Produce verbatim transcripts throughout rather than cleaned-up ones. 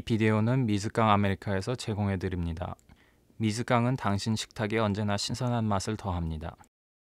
비디오는 미즈깡 아메리카에서 제공해 드립니다. 미즈깡은 당신 식탁에 언제나 신선한 맛을 더합니다.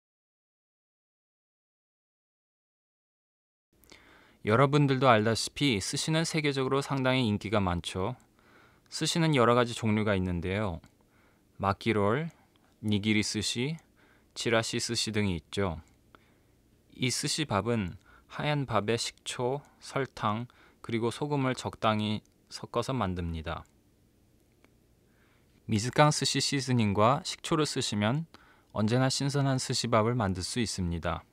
여러분들도 알다시피 스시는 세계적으로 상당히 인기가 많죠. 스시는 여러 가지 종류가 있는데요. 마키롤, 니기리 스시, 치라시 스시 등이 있죠. 이 스시밥은 하얀 밥에 식초, 설탕, 그리고 소금을 적당히 섞어서 만듭니다. 미즈깡 스시 시즈닝과 식초를 쓰시면 언제나 신선한 스시밥을 만들 수 있습니다.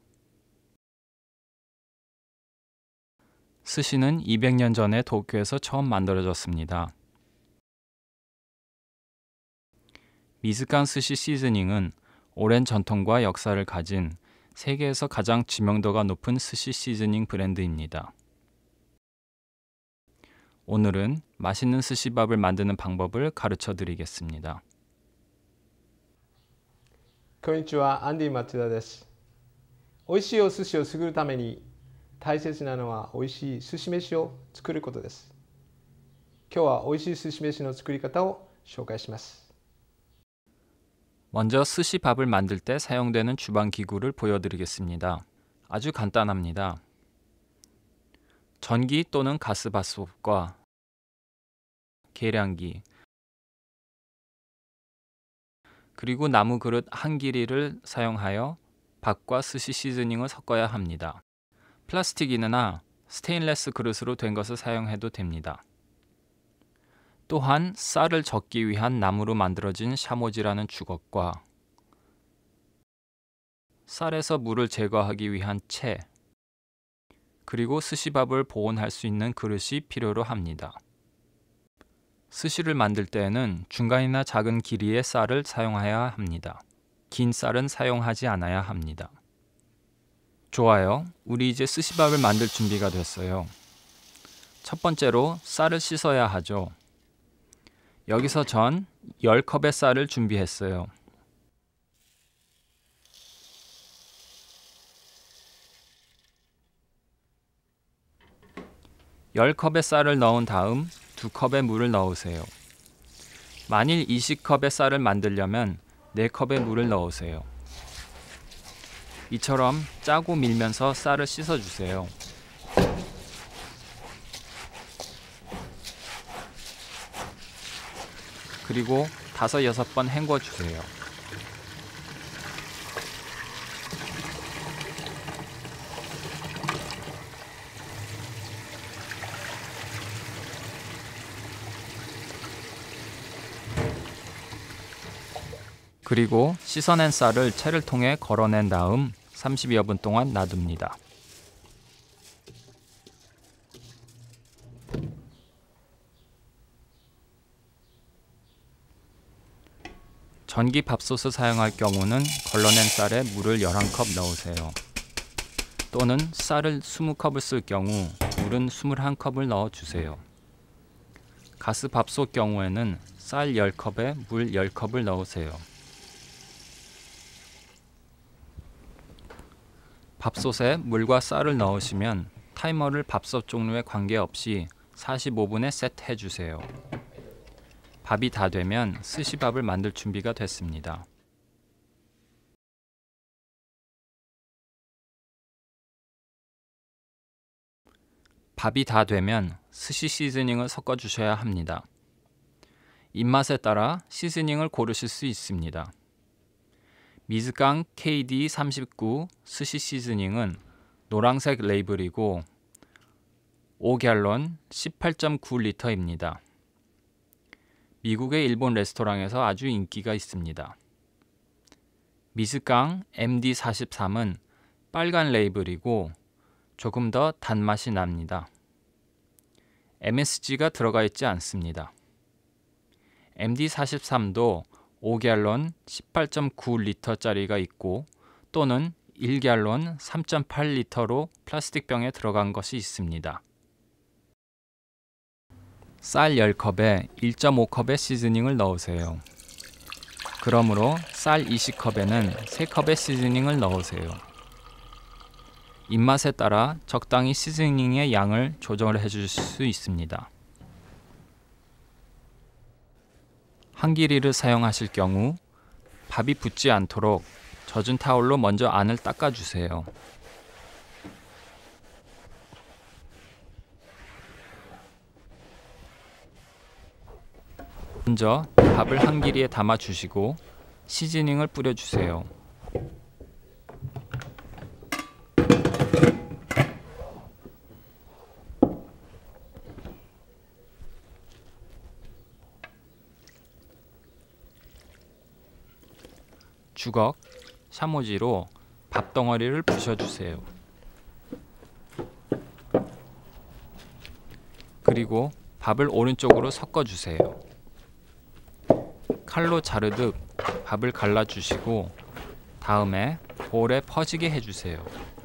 스시는 이백 년 전에 도쿄에서 처음 만들어졌습니다. 미즈깡 스시 시즈닝은 오랜 전통과 역사를 가진 세계에서 가장知名도가 높은 스시 시즈닝 브랜드입니다. 오늘은 맛있는 스시밥을 만드는 방법을 가르쳐 드리겠습니다. こんにちは、アンディ松田です。美味しいお寿司を作るために大切なのは美味しい寿司飯を作ることです。今日は美味しい寿司飯の作り方を紹介します。 먼저 스시밥을 만들 때 사용되는 주방 기구를 보여드리겠습니다. 아주 간단합니다. 전기 또는 가스밥솥과 계량기, 그리고 나무 그릇 한 길이를 사용하여 밥과 스시 시즈닝을 섞어야 합니다. 플라스틱이나 스테인레스 그릇으로 된 것을 사용해도 됩니다. 또한 쌀을 젓기 위한 나무로 만들어진 샤모지라는 주걱과 쌀에서 물을 제거하기 위한 채, 그리고 스시밥을 보온할 수 있는 그릇이 필요로 합니다. 스시를 만들 때에는 중간이나 작은 길이의 쌀을 사용해야 합니다. 긴 쌀은 사용하지 않아야 합니다. 좋아요. 우리 이제 스시밥을 만들 준비가 됐어요. 첫 번째로 쌀을 씻어야 하죠. 여기서 전 십 컵의 쌀을 준비했어요. 십 컵의 쌀을 넣은 다음 두 컵의 물을 넣으세요. 만일 이십 컵의 쌀을 만들려면 네 컵의 물을 넣으세요. 이처럼 짜고 밀면서 쌀을 씻어주세요. 그리고 다섯 여섯 번 헹궈주세요. 그리고 씻어낸 쌀을 채를 통해 걸어낸 다음 삼십여 분 동안 놔둡니다. 전기 밥솥을 사용할 경우는 걸러낸 쌀에 물을 열한 컵 넣으세요. 또는 쌀을 이십 컵을 쓸 경우 물은 이십일 컵을 넣어주세요. 가스 밥솥 경우에는 쌀 십 컵에 물 십 컵을 넣으세요. 밥솥에 물과 쌀을 넣으시면 타이머를 밥솥 종류에 관계없이 사십오 분에 세트해 주세요. 밥이 다 되면 스시밥을 만들 준비가 됐습니다. 밥이 다 되면 스시 시즈닝을 섞어 주셔야 합니다. 입맛에 따라 시즈닝을 고르실 수 있습니다. 미즈깡 케이디 삼십구 스시 시즈닝은 노란색 레이블이고 오 갤런 십팔 점 구 리터입니다. 미국의 일본 레스토랑에서 아주 인기가 있습니다. 미즈깡 엠디 사십삼은 빨간 레이블이고 조금 더 단맛이 납니다. 엠에스지가 들어가 있지 않습니다. 엠디 사십삼도 오 갤런 십팔 점 구 리터짜리가 있고 또는 일 갤런 삼 점 팔 리터로 플라스틱 병에 들어간 것이 있습니다. 쌀 십 컵에 일 점 오 컵의 시즈닝을 넣으세요. 그러므로 쌀 이십 컵에는 세 컵의 시즈닝을 넣으세요. 입맛에 따라 적당히 시즈닝의 양을 조절해 주실 수 있습니다. 한기리를 사용하실 경우 밥이 붙지 않도록 젖은 타올로 먼저 안을 닦아주세요. 먼저 밥을 한기리에 담아 주시고 시즈닝을 뿌려주세요. 주걱, 샤모지로 밥덩어리를 부셔주세요. 그리고 밥을 오른쪽으로 섞어주세요. 칼로 자르듯 밥을 갈라주시고 다음에 볼에 퍼지게 해주세요.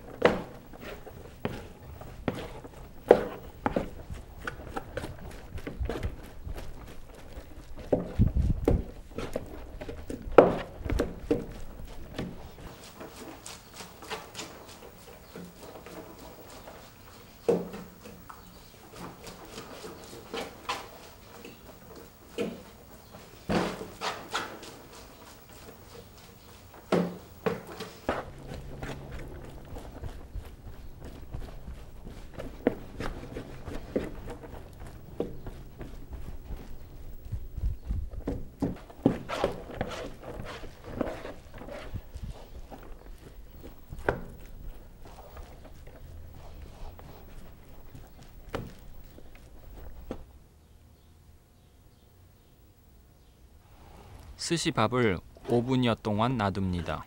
스시밥을 오 분여 동안 놔둡니다.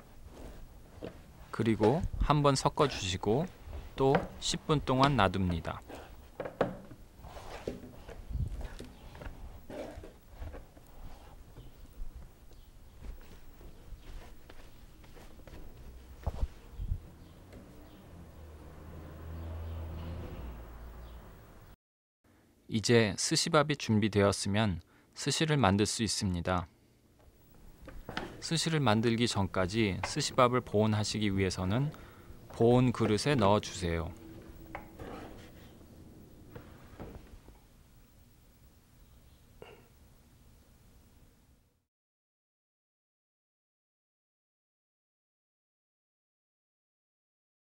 그리고 한번 섞어주시고 또 십 분 동안 놔둡니다. 이제 스시밥이 준비되었으면 스시를 만들 수 있습니다. 스시를 만들기 전까지 스시밥을 보온하시기 위해서는 보온 그릇에 넣어 주세요.